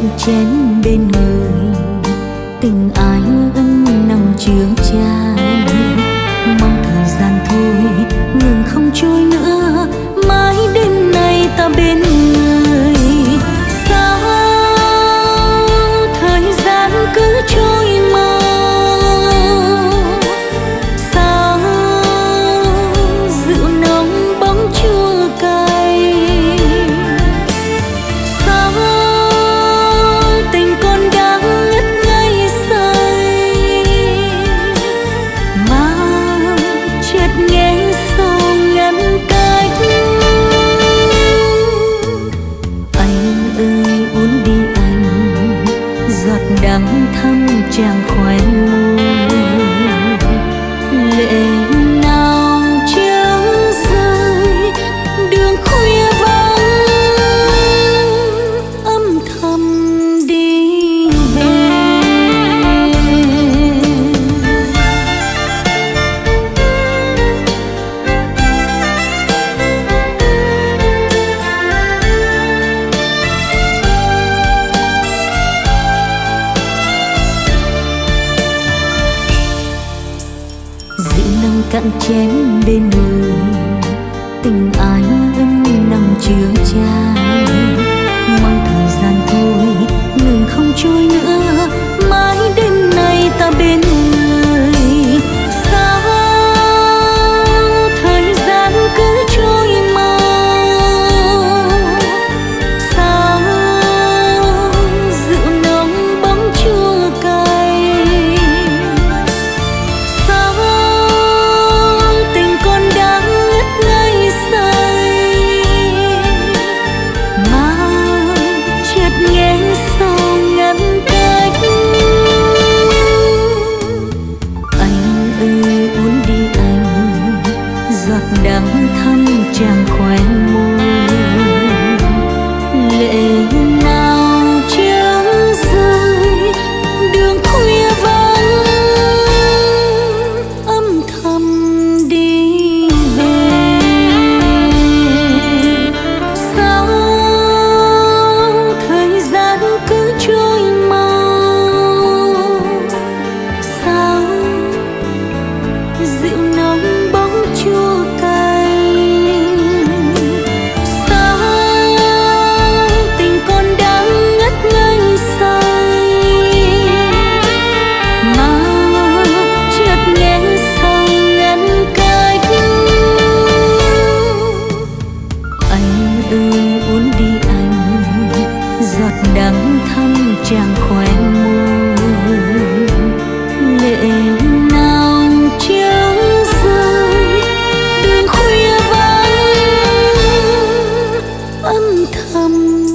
cạn chén bên người, tình ái ân nằm chứa chan. Mong thời gian thôi ngừng không trôi nữa, mãi đêm nay ta bên người. Sao thời gian cứ trôi mau, sao rượu nồng bóng chua cay, sao tình con đang ngất ngây say, mà chợt nghe sâu ngăn cách. Anh ơi uống đi anh, giọt đắng thắm chàng khóe môi, lệ nào chớm rơi đường khuya vắng, âm thầm đi về. Rượu nồng cạn chén bên người, tình ái ân nằm chứa chan. Mong thời gian thôi ngừng không trôi nữa, mãi đêm nay ta bên người. Sao thời gian cứ trôi mau, sao rượu nồng bóng chua cay, sao tình con đang ngất ngây say, mà chợt nghe sâu ngăn cách. Anh ơi uống đi anh, giọt đắng thắm chàng khóe môi, lệ nào chớm rơi đường khuya vắng, âm thầm đi về. Sao thời gian cứ trôi mau, sao rượu nồng bóng chua cay, sao tình con đang ngất ngây say, mà chợt nghe sâu ngăn cách. Anh ơi uống đi anh, giọt đắng thắm chàng khóe môi, lệ nào chớm rơi đường khuya vắng, âm thầm